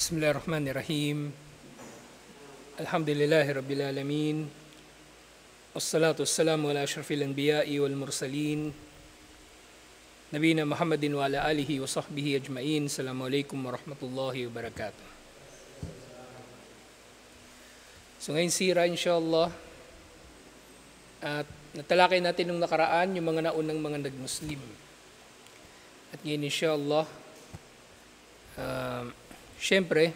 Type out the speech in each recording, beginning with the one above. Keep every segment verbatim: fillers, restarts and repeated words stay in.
Bismillahirrahmanirrahim. Alhamdulillahi Rabbil Alamin. Wassalatu wassalamu ala ashrafil anbiya'i wal mursalin. Nabina Muhammadin wa ala alihi wa sahbihi ajma'in. Assalamualaikum warahmatullahi wabarakatuh. So ngayon sira insyaAllah. At natalakay natin nung nakaraan yung mga naunang mga nag-Muslim. At ngayon insyaAllah, uh, Siyempre,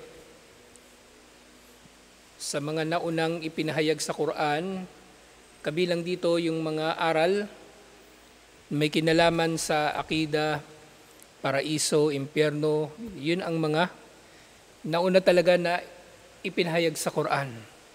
sa mga naunang ipinahayag sa Quran, kabilang dito yung mga aral may kinalaman sa akida, paraiso, impyerno, yun ang mga nauna talaga na ipinahayag sa Quran.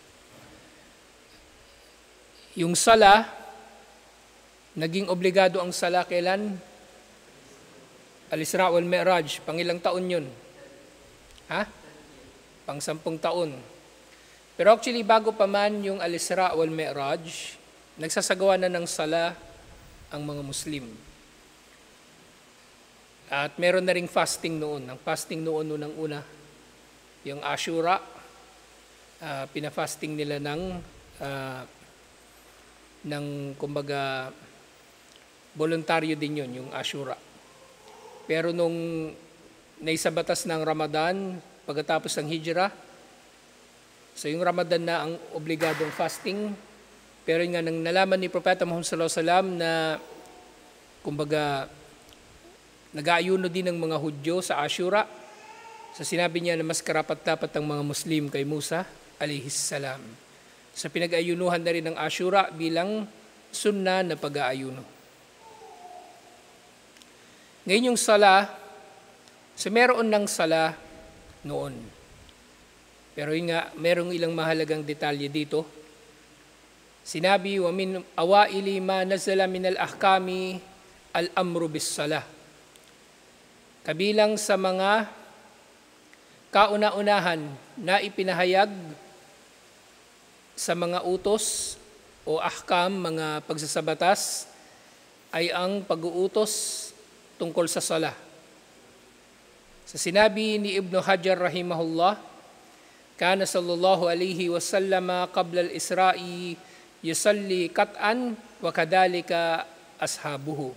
Yung sala, naging obligado ang sala kailan? Al-Isra wal Mi'raj, pangilang taon yun? Ha? Pang sampung taon. Pero actually, bago pa man yung Al-Isra wal Mi'raj, nagsasagawa na ng sala ang mga Muslim. At meron na ring fasting noon. Ang fasting noon, unang-una, yung Ashura, uh, pinafasting nila ng, uh, ng kumbaga, voluntaryo din yun, yung Ashura. Pero nung naisabatas ng Ramadan, pagkatapos ng Hijrah. So yung Ramadan na ang obligadong fasting. Pero nga nang nalaman ni Propeta Muhammad sallallahu alaihi wasallam na kumbaga nag-aayuno din ng mga Hudyo sa Ashura. So sinabi niya na mas karapat-dapat ang mga Muslim kay Musa alayhis salam. So pinag-ayunuhan na rin ng Ashura bilang sunna na pag-aayuno. Ngayon yung sala, so meron ng sala noon. Pero yun nga, merong ilang mahalagang detalye dito. Sinabi, wa min awaili ma nazala min al-ahkami al-amru bis-salah. Kabilang sa mga kauna-unahan na ipinahayag sa mga utos o ahkam, mga pagsasabatas, ay ang pag-uutos tungkol sa salah. Sa sinabi ni Ibn Hajar rahimahullah, kana sallallahu alayhi wa sallama qabla al-Isra'i yusalli kat'an wa kadhalika ashabuhu.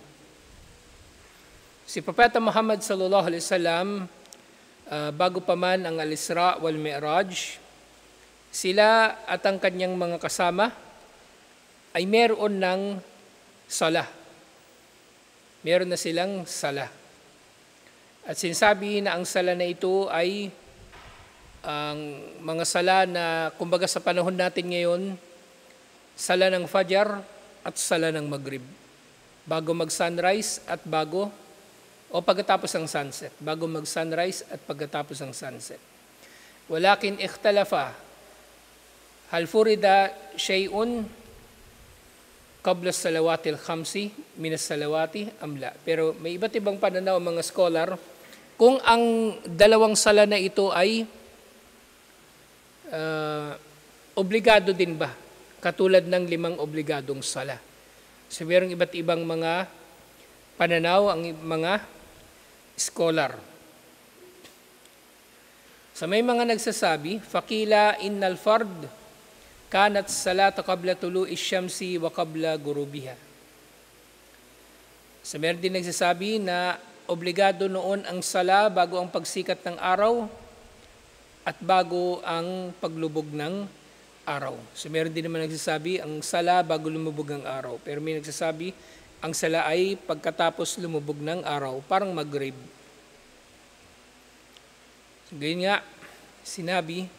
Si Propeta Muhammad sallallahu alayhi wa sallam, uh, bago pa man ang al-Isra wal Mi'raj, sila at ang kanyang mga kasama ay meron ng sala. Meron na silang sala. At sinasabi na ang sala na ito ay ang mga sala na kumbaga sa panahon natin ngayon, sala ng Fajr at sala ng Maghrib. Bago mag-sunrise at bago, o pagkatapos ng sunset. Bago mag-sunrise at pagkatapos ng sunset. Walakin ikhtalafa, hal furida shay'un qabla salawatil khamsi minas salawati amla. Pero may iba't ibang pananaw mga scholar kung ang dalawang sala na ito ay uh, obligado din ba? Katulad ng limang obligadong sala. So mayroong iba't ibang mga pananaw ang mga scholar. So may mga nagsasabi, faqila innal fard kanat salata qabla tulu'i syamsi wa qabla gurubiha. So meron din nagsasabi na obligado noon ang sala bago ang pagsikat ng araw at bago ang paglubog ng araw. So meron din naman nagsasabi ang sala bago lumubog ang araw. Pero may nagsasabi ang sala ay pagkatapos lumubog ng araw, parang Maghrib. So ganyan nga, sinabi,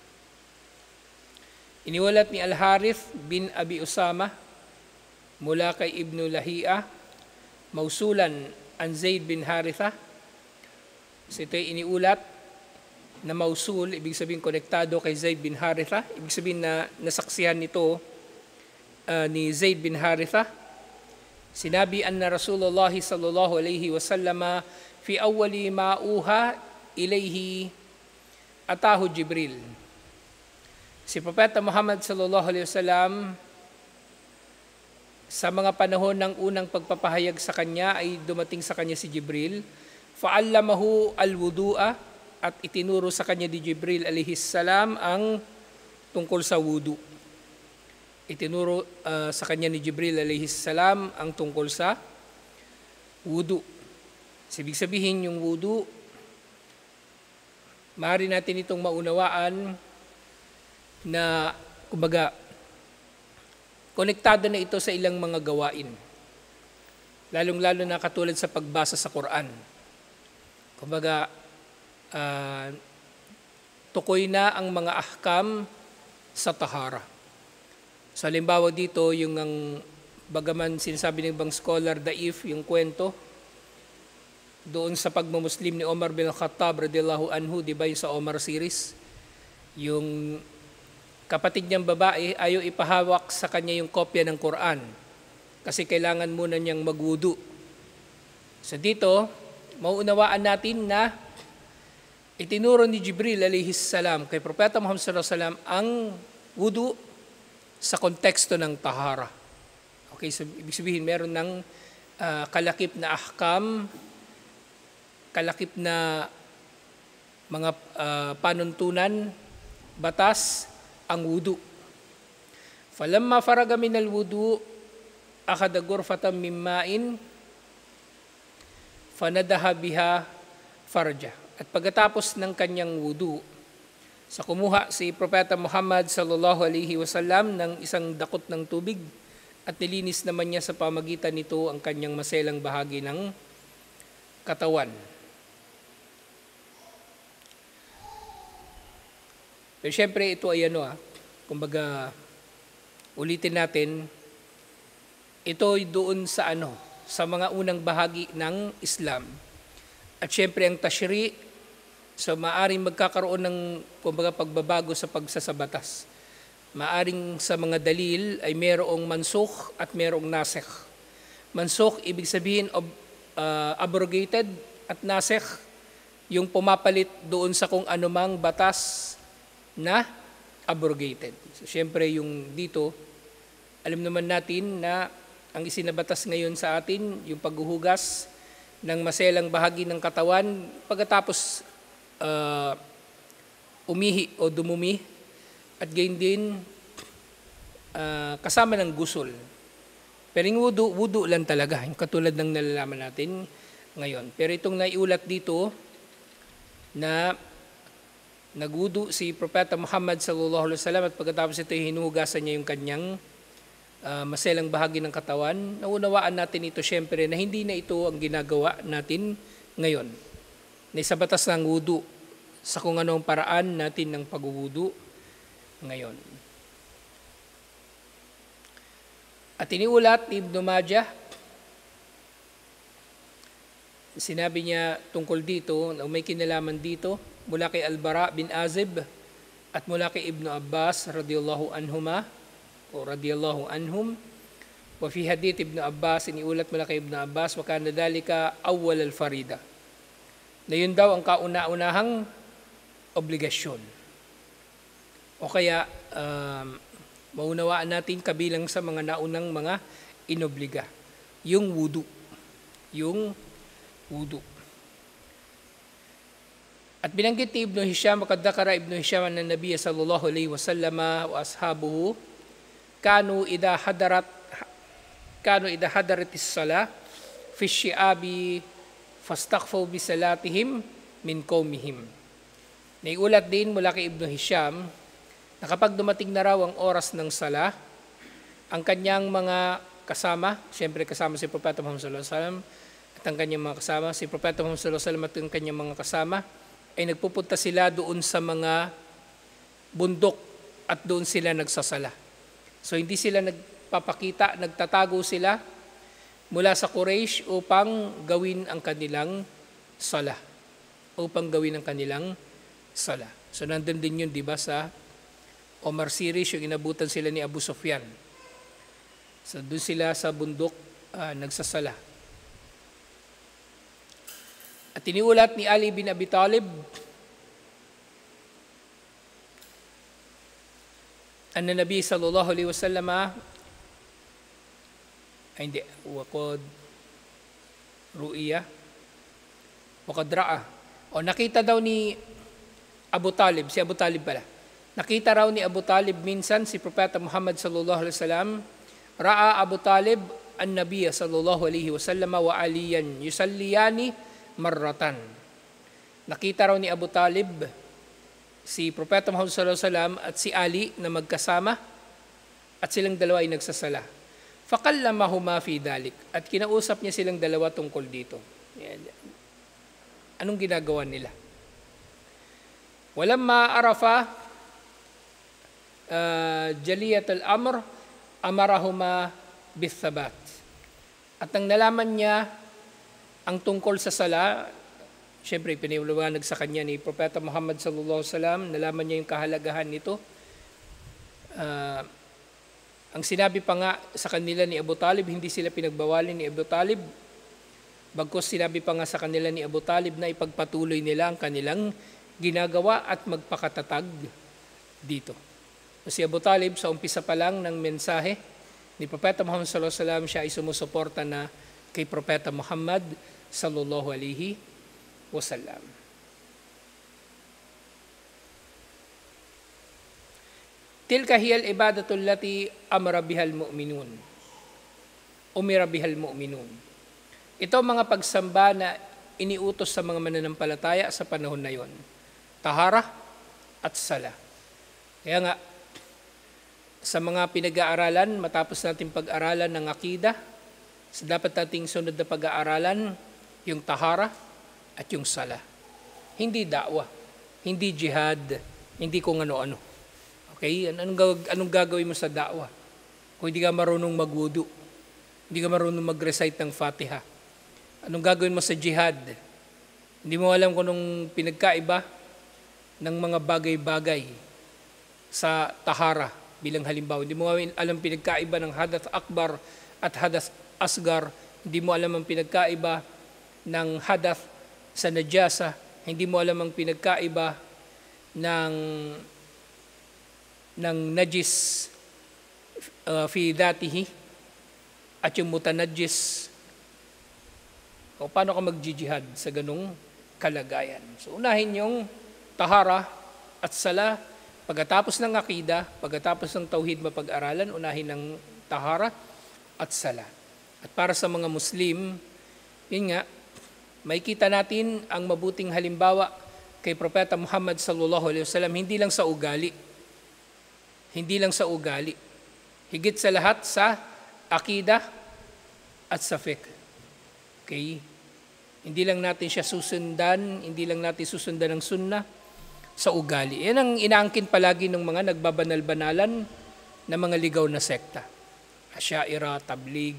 iniwalat ni Al-Harith bin Abi Usama mula kay Ibn Lahia, mausulan an Zaid bin Haritha. So ito ay iniulat na mausul, ibig sabihin konektado kay Zaid bin Haritha. Ibig sabihin na nasaksihan nito uh, ni Zaid bin Haritha. Sinabi anna Rasulullah sallallahu alayhi wa sallama fi awwali ma'uha ilayhi atahu Jibril. Si Propeta Muhammad sallallahu alaihi wasallam sa mga panahon ng unang pagpapahayag sa kanya ay dumating sa kanya si Jibril. Fa'allamahu al-wudu'a at itinuro sa kanya ni Jibril alayhis salam ang tungkol sa wudu. Itinuro uh, sa kanya ni Jibril alayhis salam ang tungkol sa wudu. Ibig sabihin yung wudu, maaari natin itong maunawaan na, kumbaga, konektado na ito sa ilang mga gawain. Lalong-lalo na katulad sa pagbasa sa Quran. Kumbaga, uh, tukoy na ang mga ahkam sa tahara. So, halimbawa dito, yung ang bagaman sinasabi ng ibang scholar, daif, yung kwento, doon sa pagmumuslim ni Omar bin Khattab radiyallahu anhu, di ba yung sa Omar series, yung kapatid niyang babae ayaw ipahawak sa kanya yung kopya ng Quran kasi kailangan muna niyang magwudu. So dito, mauunawaan natin na itinuro ni Jibril alayhis salam kay Propeta Muhammad sallallahu alaihi wasallam ang wudu sa konteksto ng tahara. Okay, so ibig sabihin meron ng uh, kalakip na ahkam, kalakip na mga uh, panuntunan, batas, ang wudu. Falamma faraga min al-wudu, akhadha ghurfatan min ma'in, fanadaha biha farja. At pagkatapos ng kanyang wudu, sa kumuha si Propeta Muhammad sallallahu alaihi wasallam ng isang dakot ng tubig at nilinis naman niya sa pamagitan nito ang kanyang maselang bahagi ng katawan. Pero syempre ito ay ano ah, kumbaga ulitin natin, ito ay doon sa ano, sa mga unang bahagi ng Islam. At syempre ang tashri', so maaring magkakaroon ng kumbaga pagbabago sa pagsasabatas. Maaring sa mga dalil ay mayroong mansukh at mayroong nasikh. Mansukh ibig sabihin of, uh, abrogated at nasikh yung pumapalit doon sa kung anumang batas na abrogated. So, syempre yung dito, alam naman natin na ang isinabatas ngayon sa atin, yung paghuhugas ng maselang bahagi ng katawan, pagkatapos uh, umihi o dumumi, at gayon din uh, kasama ng gusul. Pero yung wudu, wudu lang talaga, yung katulad ng nalalaman natin ngayon. Pero itong naiulat dito na nagwudu si Propeta Muhammad sallallahu alaihi wasallam at pagkatapos ito hinuhugasan niya yung kanyang uh, maselang bahagi ng katawan. Naunawaan natin ito syempre na hindi na ito ang ginagawa natin ngayon. Na sa batas ng wudu sa kung anong paraan natin ng pagwudu ngayon. At iniulat ni Ibn Majah, sinabi niya tungkol dito, na may kinalaman dito, mula kay Al-Bara bin Azib at mula kay Ibn Abbas radiyallahu anhuma o radiyallahu anhum. Wa fi hadith Ibn Abbas, iniulat mula kay Ibn Abbas, wa kana dalika awwal al-farida. Na yun daw ang kauna-unahang obligasyon. O kaya, um, maunawaan natin kabilang sa mga naunang mga inobliga. Yung wudu. Yung wudu. At binanggit ni Ibn Hisham, makadakara Ibn Hisham na Nabiya sallallahu alaihi wasallam wa ashabuhu, kanu idha hadarat, kanu idha hadaratis sala, fi syi'abi, fastaghfaw bi salatihim min qawmihim. Naiulat din mula kay Ibn Hisham, na kapag dumating na raw ang oras ng sala, ang kanyang mga kasama, siyempre kasama si Propeta Muhammad sallallahu alaihi wasallam, at ang kanyang mga kasama, si Propeta Muhammad sallallahu alaihi wasallam at ang kanyang mga kasama, ay nagpupunta sila doon sa mga bundok at doon sila nagsasala. So hindi sila nagpapakita, nagtatago sila mula sa Quraysh upang gawin ang kanilang sala. Upang gawin ang kanilang sala. So nandun din yun, di ba, sa Omar series, yung inabutan sila ni Abu Sufyan. So doon sila sa bundok uh, nagsasala. At iniulat ni Ali bin Abi Talib, anna Nabi sallallahu alaihi wasallam, ay hindi, waqad ru'iya, waqad ra'a, o nakita daw ni Abu Talib, si Abu Talib pala. Nakita raw ni Abu Talib minsan si Propeta Muhammad sallallahu alaihi wasallam, ra'a Abu Talib an-Nabiy sallallahu alaihi wasallam wa Aliyan yusalliyani marratan. Nakita raw ni Abu Talib si Propeta Muhammad sallallahu alaihi wasallam at si Ali na magkasama at silang dalawa ay nagsasala. Faqallamahuma fi dalik, at kinausap niya silang dalawa tungkol dito. Yan. Anong ginagawa nila? Walamma arafa uh, jaliyat al-amr amarahuma bithabat. At nang nalaman niya ang tungkol sa sala, siyempre piniliwanag sa kanya ni Propeta Muhammad sallallahu alaihi wasallam, nalaman niya yung kahalagahan nito. Uh, ang sinabi pa nga sa kanila ni Abu Talib, hindi sila pinagbawalin ni Abu Talib. Bagkus sinabi pa nga sa kanila ni Abu Talib na ipagpatuloy nila ang kanilang ginagawa at magpakatatag dito. Si Abu Talib sa umpisa pa lang ng mensahe ni Propeta Muhammad sallallahu alaihi wasallam, siya ay sumusuporta na kay Propeta Muhammad sallallahu alaihi wasallam. Tilka hiyal ibadatul lati amara bihal mu'minun. Umira bihal mu'minun. Ito mga pagsamba na iniutos sa mga mananampalataya sa panahon na yon. Tahara at sala. Kaya nga, sa mga pinag-aaralan, matapos natin pag-aralan ng akida, sa dapat nating sunod na pag-aaralan, yung tahara at yung sala. Hindi da'wa, hindi jihad, hindi kung ano-ano. Okay? Anong, anong gagawin mo sa da'wa? Kung hindi ka marunong magwudu, hindi ka marunong mag-recite ng Fatiha. Anong gagawin mo sa jihad? Hindi mo alam kung anong pinagkaiba ng mga bagay-bagay sa tahara bilang halimbawa. Hindi mo alam pinagkaiba ng hadath akbar at hadath asgar. Hindi mo alam ang pinagkaiba ng hadath sa najasa. Hindi mo alam ang pinagkaiba ng ng najis uh, fi dhatihi at yung mutanajis. O paano ka mag-jihad sa ganung kalagayan? So unahin yung tahara at sala. Pagkatapos ng akida, pagkatapos ng tauhid mapag-aralan, unahin ng tahara at sala. At para sa mga Muslim, yun nga, makikita natin ang mabuting halimbawa kay Propeta Muhammad sallallahu alaihi wasallam, hindi lang sa ugali. Hindi lang sa ugali. Higit sa lahat sa akida at sa fiqh. Okay? Hindi lang natin siya susundan, hindi lang natin susundan ng sunnah, sa ugali. Yan ang inaangkin palagi ng mga nagbabanal-banalan na mga ligaw na sekta. Asyaira, Tabligh,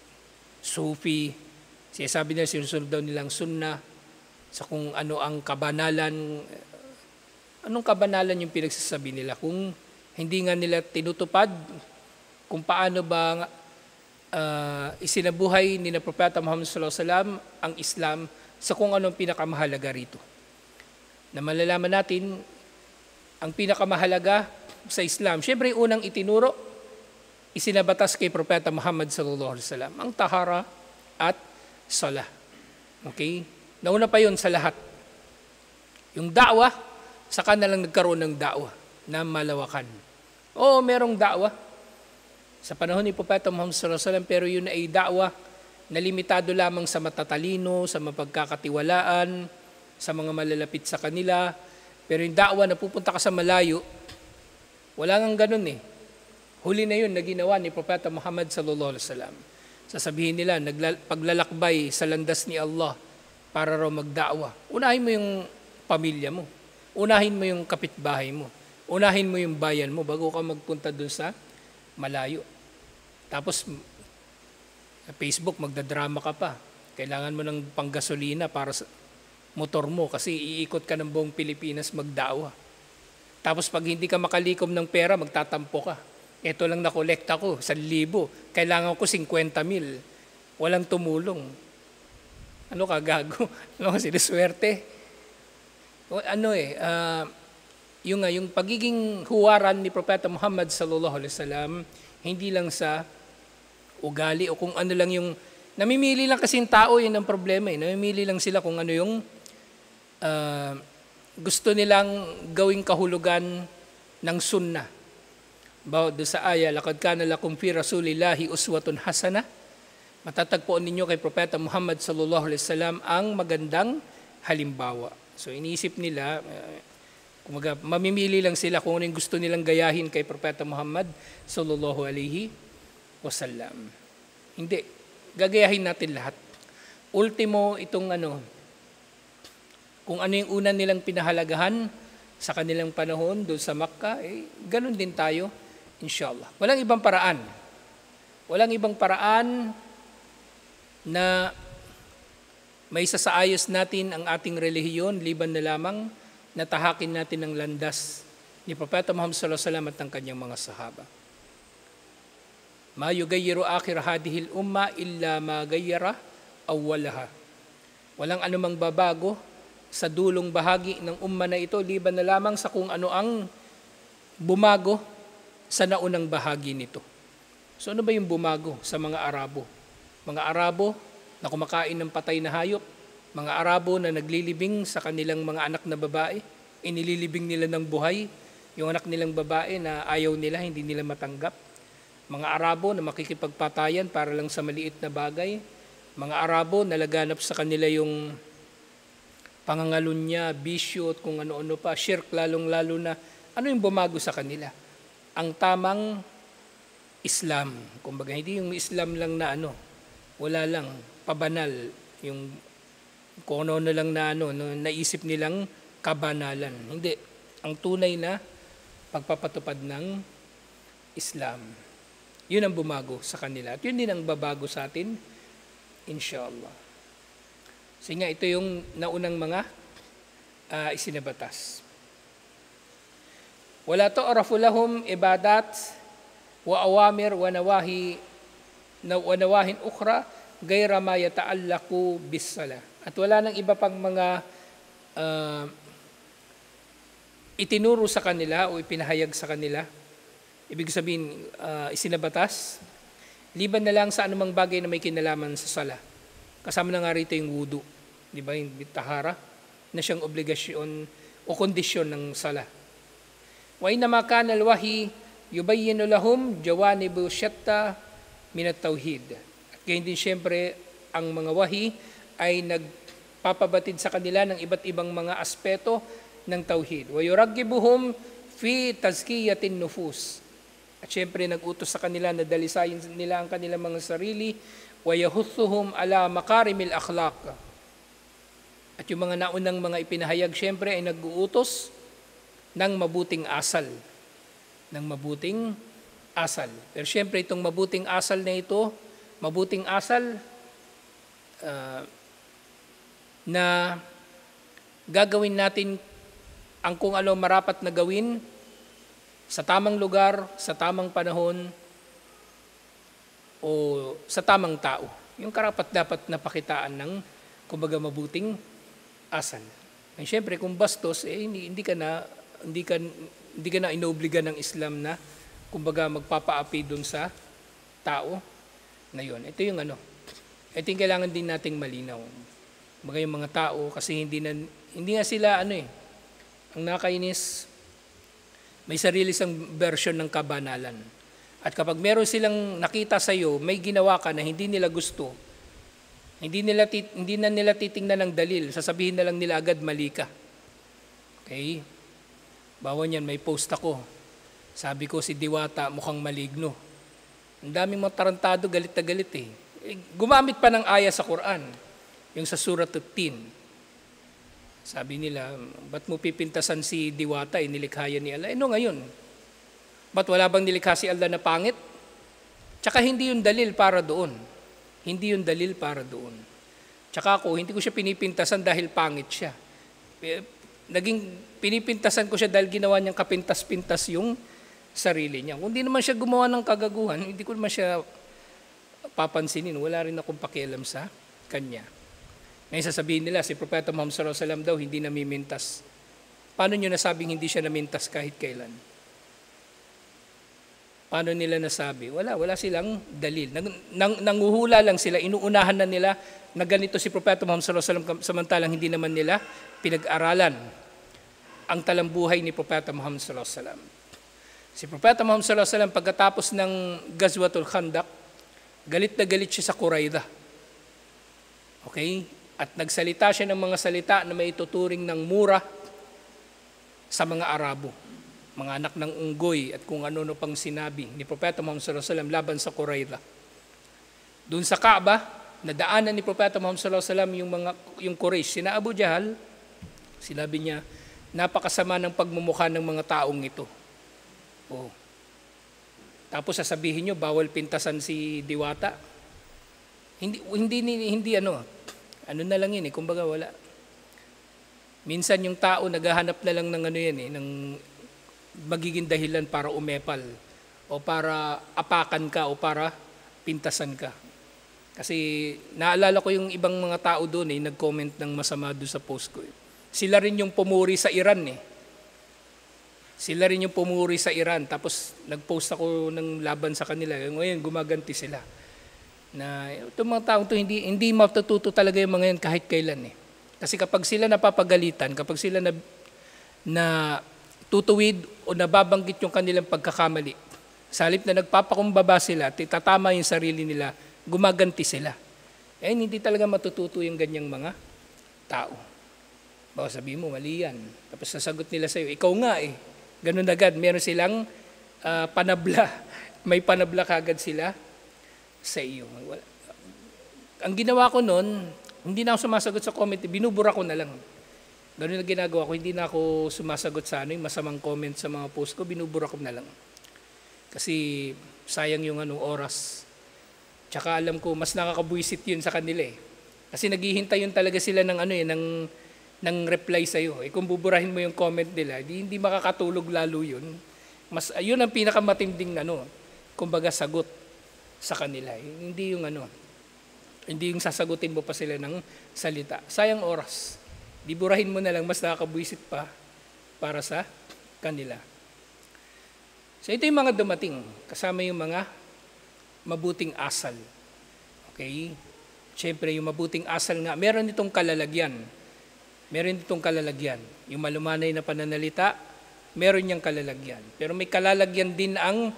Sufi. Sinasabi nila, sinusunod daw nilang sunnah sa kung ano ang kabanalan. Anong kabanalan yung pinagsasabi nila? Kung hindi nga nila tinutupad, kung paano ba uh, isinabuhay ni na Propeta Muhammad sallallahu alaihi wasallam ang Islam sa kung anong pinakamahalaga rito. Na malalaman natin ang pinakamahalaga sa Islam. Siyempre, unang itinuro, isinabatas kay Propeta Muhammad sallallahu alaihi wasallam ang tahara at sala. Okay? Nauna pa yun sa lahat. Yung da'wa, saka na lang nagkaroon ng da'wa na malawakan. Oo, merong da'wa sa panahon ni Propeta Muhammad sallallahu alaihi wasallam, pero yun ay da'wa na limitado lamang sa matatalino, sa mapagkakatiwalaan, sa mga malalapit sa kanila. Pero yung da'wa na pupunta ka sa malayo, wala nang ganun eh. Huli na yun na ginawa ni Propeta Muhammad sallallahu alaihi wasallam. Sasabihin nila, paglalakbay sa landas ni Allah para raw magda'wa. Unahin mo yung pamilya mo. Unahin mo yung kapitbahay mo. Unahin mo yung bayan mo bago ka magpunta dun sa malayo. Tapos, sa Facebook, magdadrama ka pa. Kailangan mo ng panggasolina para sa motor mo kasi iikot ka ng buong Pilipinas magda'wa. Tapos pag hindi ka makalikom ng pera, magtatampo ka. Ito lang nakolekta ko, one thousand. Kailangan ko fifty mil. Walang tumulong. Ano ka, gago? Ano ka, sinuswerte? Ano eh, uh, yung, yung pagiging huwaran ni Propeta Muhammad sallallahu alaihi wasallam, hindi lang sa ugali o kung ano lang yung, namimili lang kasi yung tao, yun ang problema eh. Namimili lang sila kung ano yung uh, gusto nilang gawing kahulugan ng sunnah. Bawat doon sa aya, "Laqad kana lakum fi Rasulillahi uswatun hasana." Matatagpuan ninyo kay Propeta Muhammad sallallahu alaihi wasallam ang magandang halimbawa. So iniisip nila, uh, kumaga, mamimili lang sila kung ano yung gusto nilang gayahin kay Propeta Muhammad sallallahu alaihi wasallam. Hindi, gagayahin natin lahat. Ultimo itong ano, kung ano yung una nilang pinahalagahan sa kanilang panahon doon sa Makkah, eh, ganun din tayo, inshallah. Walang ibang paraan. Walang ibang paraan na may sasaayos natin ang ating relihiyon, liban na lamang na tahakin natin ang landas ni Propeta Muhammad sallallahu alaihi wasallam at ng kanyang mga sahaba. Ma yugayyiru akhir hadihil umma illa ma gayyara awwalaha. Walang anumang babago sa dulong bahagi ng umma na ito, liban na lamang sa kung ano ang bumago sa naunang bahagi nito. So ano ba yung bumago sa mga Arabo? Mga Arabo na kumakain ng patay na hayop, mga Arabo na naglilibing sa kanilang mga anak na babae, inililibing nila ng buhay, yung anak nilang babae na ayaw nila, hindi nila matanggap. Mga Arabo na makikipagpatayan para lang sa maliit na bagay, mga Arabo na laganap sa kanila yung pangangalunya, bisyo at kung ano-ano pa, shirk lalong-lalo na, ano yung bumago sa kanila? Ang tamang Islam. Kumbaga, hindi yung Islam lang na ano, wala lang, pabanal, yung kung ano-ano lang na ano, no, naisip nilang kabanalan. Hindi. Ang tunay na pagpapatupad ng Islam. Yun ang bumago sa kanila. At yun din ang babago sa atin, inshallah. Kasi nga, ito yung naunang mga uh, isinabatas. Wala tu'rafu lahum ibadat wa awamir wa nawahi wa nawahin ukhra gayra ma yata'allaqu bis-salah. At wala nang iba pang mga uh, itinuro sa kanila o ipinahayag sa kanila. Ibig sabihin, uh, isinabatas, liban na lang sa anumang bagay na may kinalaman sa sala. Kasama na nga rito yung wudu, di ba, yung tahara, na siyang obligasyon o kondisyon ng sala. Wa inama kana al-wahi yubayyinu lahum jawanibu shatta min at-tauhid. At gayon din siyempre ang mga wahi ay nagpapabatid sa kanila ng iba't ibang mga aspeto ng tauhid. Wa yuraggibuhum fi tazkiyatin nufus. At siyempre nag-utos sa kanila na dalisayin nila ang kanilang mga sarili. Wa yahuthuhum ala makarimil akhlaq. At yung mga naunang mga ipinahayag siyempre ay nag-uutos ng mabuting asal. Ng mabuting asal. Pero siyempre itong mabuting asal na ito, mabuting asal uh, na gagawin natin ang kung ano marapat na gawin sa tamang lugar, sa tamang panahon, o sa tamang tao. Yung karapat dapat napakitaan ng kumbaga mabuting asal. And syempre kung bastos, eh, hindi, hindi ka na hindi ka hindi ka na inobliga ng Islam na kumbaga magpapaapi doon sa tao na yun. Ito yung ano. Ito yung kailangan din nating malinaw. Kumbaga yung mga tao kasi hindi na hindi nga sila ano eh. Ang nakakainis, may sarili isang version ng kabanalan. At kapag meron silang nakita sa iyo, may ginawa ka na hindi nila gusto, hindi nila tit, hindi na nila titingnan ng dalil, sasabihin na lang nila agad mali ka. Okay? Bawa niyan, may post ako. Sabi ko si Diwata mukhang maligno. Ang daming mga tarantado, galit na galit eh. eh gumamit pa ng aya sa Quran, yung sa Surah Tin. Sabi nila, ba't mo pipintasan si Diwata, inilikha yan ni Allah? Eh no ngayon, ba't wala bang nilikha si Allah na pangit? Tsaka hindi yung dalil para doon. Hindi yung dalil para doon. Tsaka ako, hindi ko siya pinipintasan dahil pangit siya. Naging pinipintasan ko siya dahil ginawa niyang kapintas-pintas yung sarili niya. Kung di naman siya gumawa ng kagaguhan, hindi ko naman siya papansinin. Wala rin akong pakialam sa kanya. Ngayon sasabihin nila, si Propeta Muhammad sallallahu alaihi wasallam daw hindi namimintas. Paano nyo nasabing hindi siya namintas kahit kailan? Paano nila nasabi? Wala, wala silang dalil. Nang, nang, nanguhula lang sila, inuunahan na nila na ganito si Propeta Muhammad sallallahu alaihi wasallam samantalang hindi naman nila pinag-aralan ang talambuhay ni Propeta Muhammad sallallahu alaihi wasallam. Si Propeta Muhammad sallallahu alaihi wasallam pagkatapos ng Ghazwatul Khandaq, galit na galit siya sa Quraydah. Okay? At nagsalita siya ng mga salita na may ituturing ng mura sa mga Arabo, mga anak ng unggoy at kung ano-ano pang sinabi ni Propeta Muhammad sallallahu alaihi wasallam laban sa Quraydah. Doon sa Kaaba, nadaanan ni Propeta Muhammad sallallahu alaihi wasallam yung mga yung Quraysh, sina Abu Jahal. Sinabi niya, napakasama ng pagmumukha ng mga taong ito. Oh. Tapos sasabihin niyo bawal pintasan si Diwata. Hindi hindi hindi ano, ano na lang yun eh, kumbaga wala. Minsan yung tao naghahanap na lang ng ano yan eh, ng magiging dahilan para umepal o para apakan ka o para pintasan ka. Kasi naalala ko yung ibang mga tao doon eh, nag-comment ng masama doon sa post ko eh. Sila rin yung pumuri sa Iran eh. Sila rin yung pumuri sa Iran. Tapos nag-post ako ng laban sa kanila. Ngayon gumaganti sila. Na itong mga taong to hindi, hindi matututo talaga yung mga yan kahit kailan eh. Kasi kapag sila napapagalitan, kapag sila na, na tutuwid o nababanggit yung kanilang pagkakamali, sa halip na nagpapakumbaba sila, titatama yung sarili nila, gumaganti sila. Eh hindi talaga matututo yung ganyang mga tao. Baka sabihin mo, mali yan. Tapos sasagot nila sa'yo, ikaw nga eh. Ganun agad, meron silang uh, panabla. May panabla kagad sila sa iyo. Ang ginawa ko noon, hindi na ako sumasagot sa comment, binubura ko na lang. Ganun na ginagawa ko, hindi na ako sumasagot sa ano, yung masamang comment sa mga post ko, binubura ko na lang. Kasi sayang yung anong oras. Tsaka alam ko, mas nakakabwisit yun sa kanila eh. Kasi naghihintay yun talaga sila ng ano eh, ng ng reply sa iyo. Eh kung buburahin mo yung comment nila, di, hindi makakatulog lalo yun. Mas ayun ang pinakamatinding ano, kumbaga sagot sa kanila. Eh, hindi yung ano, hindi yung sasagutin mo pa sila ng salita. Sayang oras. Di burahin mo na lang, mas nakakabwisit pa para sa kanila. So ito yung mga dumating, kasama yung mga mabuting asal. Okay? Siyempre yung mabuting asal nga, meron itong kalalagyan. Meron itong kalalagyan. Yung malumanay na pananalita, meron niyang kalalagyan. Pero may kalalagyan din ang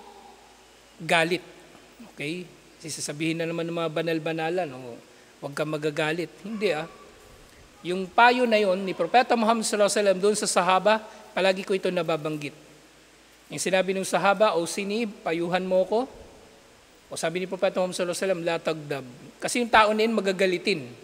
galit. Okay? Sasabihin na naman ng mga banal-banalan, oh, huwag kang magagalit. Hindi ah. Yung payo na yon ni Propeta Muhammad sallallahu alaihi wasallam doon sa sahaba, palagi ko ito nababanggit. Yung sinabi ng sahaba, o sinib, payuhan mo ko. O sabi ni Propeta Muhammad sallallahu alaihi wasallam, la tagdab. Kasi yung tao na yun magagalitin.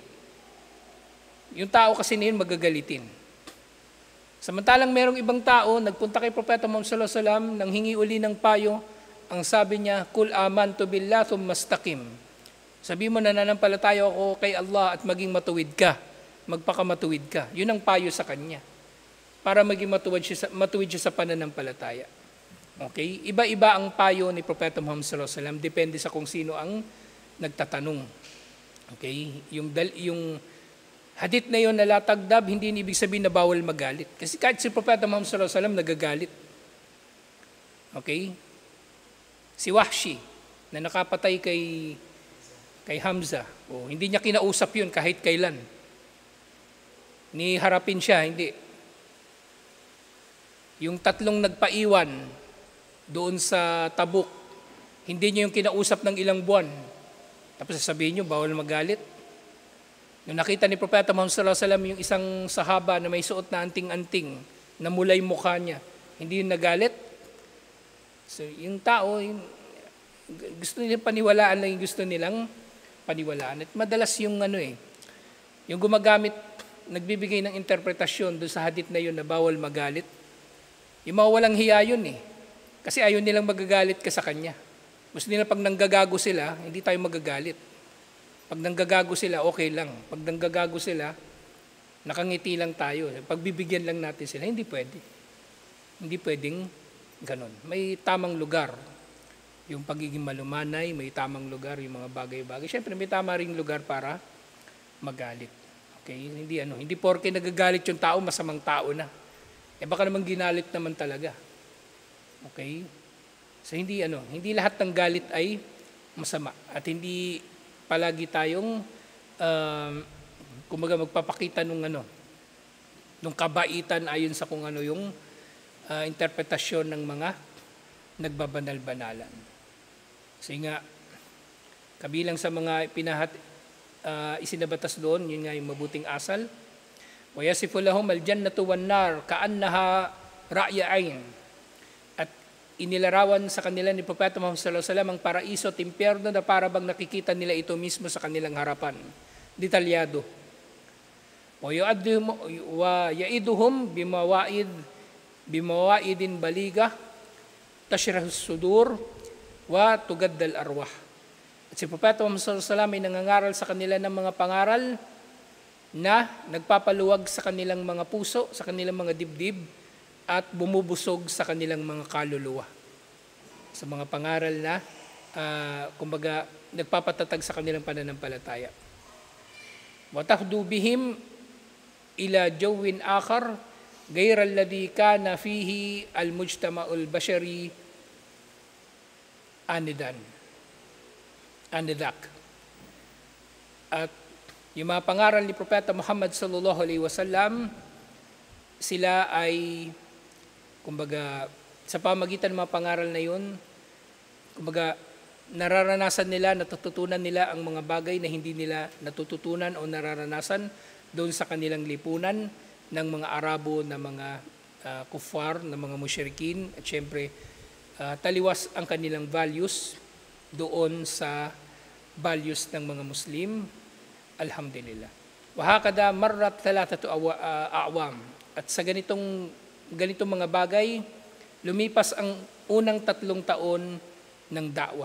Yung tao kasi na yun magagalitin. Samantalang merong ibang tao, nagpunta kay Propeta Muhammad sallallahu alaihi wasallam, nang hingi uli ng payo, ang sabi niya, kul amantu billah thumma istaqim. Sabi mo, nananampalataya ako kay Allah at maging matuwid ka. Magpakamatuwid ka. Yun ang payo sa kanya. Para maging matuwid siya sa, matuwid siya sa pananampalataya. Okay? Iba-iba ang payo ni Propeta Muhammad sallallahu alaihi wasallam. Depende sa kung sino ang nagtatanong. Okay? Yung, dal, yung hadith na yun na latagdab, hindi ibig sabihin na bawal magalit. Kasi kahit si Propeta Muhammad sallallahu alaihi wasallam nagagalit. Okay? Si Wahshi, na nakapatay kay, kay Hamza, oh, hindi niya kinausap yun kahit kailan. Ni harapin siya, hindi. Yung tatlong nagpaiwan doon sa Tabuk, hindi niya yung kinausap ng ilang buwan. Tapos sasabihin niyo, bawal magalit. Nung nakita ni Propeta Muhammad sallallahu alaihi wasallam yung isang sahaba na may suot na anting-anting, na mulay mukha niya, hindi yun nagalit. So yung tao, yung, gusto nilang paniwalaan lang yung gusto nilang paniwalaan. At madalas yung ano eh, yung gumagamit, nagbibigay ng interpretasyon doon sa hadith na yun na bawal magalit. Yung mga walang hiya yun eh. Kasi ayaw nilang magagalit ka sa kanya. Gusto nila pag nanggagago sila, hindi tayo magagalit. Pag nanggagago sila, okay lang. Pag nanggagago sila, nakangiti lang tayo. Pagbibigyan lang natin sila, hindi pwede. Hindi pwedeng ganun. May tamang lugar. Yung pagiging malumanay, may tamang lugar, yung mga bagay-bagay. Siyempre, may tama ring lugar para magalit. Okay? Hindi ano, hindi porke nagagalit yung tao, masamang tao na. Eh baka naman ginalit naman talaga. Okay? So hindi ano, hindi lahat ng galit ay masama at hindi palagi tayong um, kumbaga magpapakita nung ano nung kabaitan ayon sa kung ano yung uh, interpretasyon ng mga nagbabanal-banalan. Kasi nga, kabilang sa mga pinahat, uh, isinabatas doon, yun nga yung mabuting asal. وَيَسِفُ لَهُمْ الْجَنَّةُ وَالنَّارُ كَأَنَّهَا رَأْيَ عَيْنٍ. At inilarawan sa kanila ni Propeta Muhammad sallallahu alaihi wasallam ang paraiso at impyerno na para bang nakikita nila ito mismo sa kanilang harapan. Detalyado. وَيَئِدُهُمْ بِمَوَائِدٍ بِمَوَائِدٍ بَلِيغَةٍ تَشْرَحُ الصُّدُورِ وَتُغَدَّ الْأَرْوَاحِ. At si Propeta Muhammad sallallahu alaihi wasallam ay nangangaral sa kanila ng mga pangaral na nagpapaluwag sa kanilang mga puso, sa kanilang mga dibdib, at bumubusog sa kanilang mga kaluluwa. Sa mga pangaral na, uh, kumbaga, nagpapatatag sa kanilang pananampalataya. وَتَخْدُو بِهِمْ إِلَى جَوٍ آخَرٍ غَيْرَ الَّذِي كَانَ فِيهِ الْمُجْتَمَعُ الْبَشَرِي آنِذًا آنِذَاك. At yung mga pangaral ni Propeta Muhammad sallallahu alaihi wasallam, sila ay, kumbaga, sa pamagitan ng mga pangaral na yun, kumbaga, nararanasan nila, natututunan nila ang mga bagay na hindi nila natututunan o nararanasan doon sa kanilang lipunan ng mga Arabo, na mga uh, kuffar, na mga musyrikin, at syempre, uh, taliwas ang kanilang values doon sa values ng mga Muslim. Alhamdulillah. Wahakada marrat talatatu a'wam. At sa ganitong ganitong mga bagay, lumipas ang unang tatlong taon ng da'wa.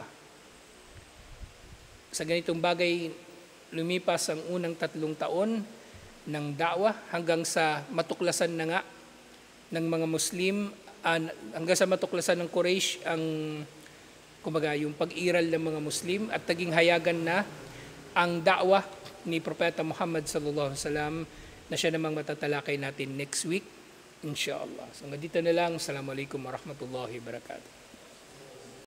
Sa ganitong bagay, lumipas ang unang tatlong taon ng da'wa hanggang sa matuklasan na nga ng mga Muslim, uh, hanggang sa matuklasan ng Quraysh ang, kumbaga, yung pag-iral ng mga Muslim, at naging hayagan na ang da'wa ni Propeta Muhammad sallallahu alaihi wasallam, na siya namang matatalakay natin next week, inshallah. So, hanggang dito na lang. Assalamualaikum warahmatullahi wabarakatuh.